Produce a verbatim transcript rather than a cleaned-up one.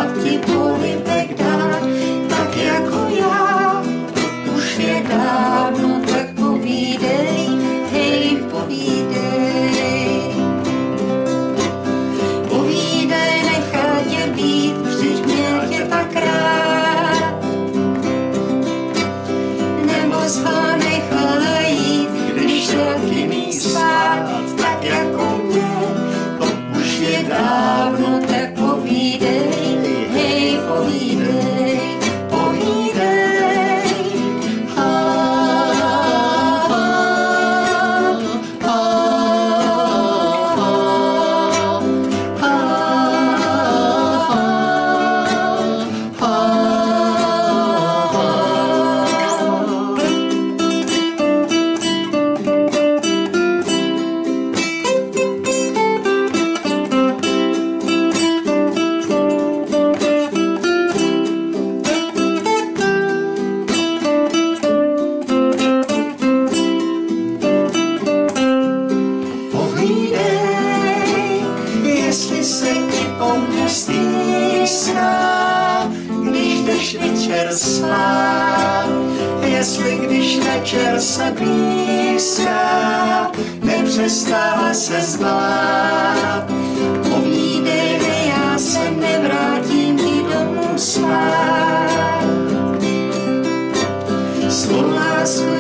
snad ti polibek dát, tak jako já, už je dávno, tak povídej, hej, povídej. Povídej, nechá tě být, vždyť měl tě tak rád. Nebo zho nechala jít, když šel k jiný spát, tak jako mě, to už je dávno, tak povídej, hej, povídej, povídej. Ha, ha, ha, ha, ha, ha. Povídej, jestli se ti o mě stýská, když jdeš večer spát, jestli když večer se blízká, nepřestává se zbát. Povídej, já se nevrátím ti domů spát. Svou lásku